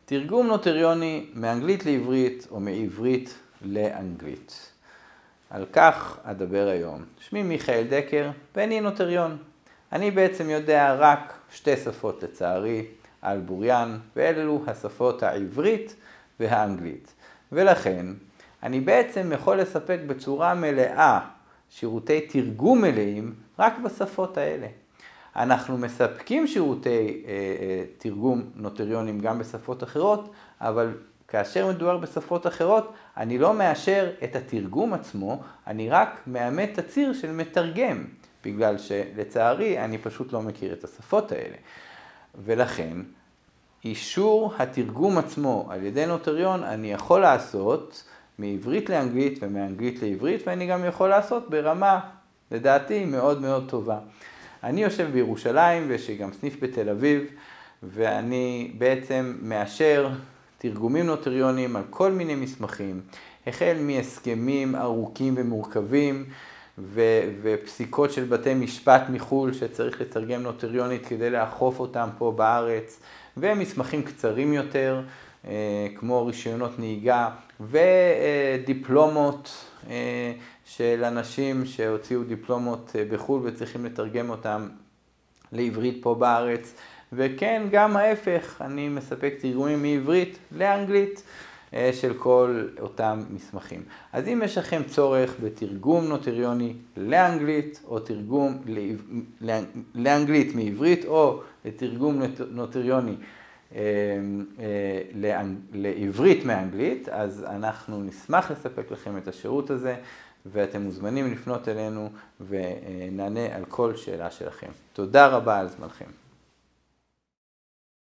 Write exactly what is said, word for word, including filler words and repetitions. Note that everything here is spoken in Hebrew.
תרגום נוטריוני מאנגלית לעברית או מעברית לאנגלית. על כך אדבר היום. שמי מיכאל דקר ואני נוטריון. אני בעצם יודע רק שתי שפות לצערי על בוריין, ואלו השפות העברית והאנגלית. ולכן אני בעצם יכול לספק בצורה מלאה שירותי תרגום מלאים רק בשפות האלה. אנחנו מספקים שירותי אה, אה, תרגום נוטריונים גם בשפות אחרות, אבל כאשר מדובר בשפות אחרות, אני לא מאשר את התרגום עצמו, אני רק מאמת תצהיר של מתרגם, בגלל שלצערי אני פשוט לא מכיר את השפות האלה. ולכן, אישור התרגום עצמו על ידי נוטריון אני יכול לעשות מעברית לאנגלית ומאנגלית לעברית, ואני גם יכול לעשות ברמה, לדעתי, מאוד מאוד טובה. אני יושב בירושלים ויש לי גם סניף בתל אביב, ואני בעצם מאשר תרגומים נוטריוניים על כל מיני מסמכים, החל מהסכמים ארוכים ומורכבים, ו- ופסיקות של בתי משפט מחול שצריך לתרגם נוטריונית כדי לאכוף אותם פה בארץ, ומסמכים קצרים יותר, כמו רישיונות נהיגה, ודיפלומות של אנשים שהוציאו דיפלומות בחול וצריכים לתרגם אותם לעברית פה בארץ. וכן, גם ההפך, אני מספק תרגומים מעברית לאנגלית של כל אותם מסמכים. אז אם יש לכם צורך בתרגום נוטריוני לאנגלית, או תרגום לאנגלית מעברית, או לתרגום נוטריוני לעברית מאנגלית, אז אנחנו נשמח לספק לכם את השירות הזה, ואתם מוזמנים לפנות אלינו ונענה על כל שאלה שלכם. תודה רבה על זמנכם.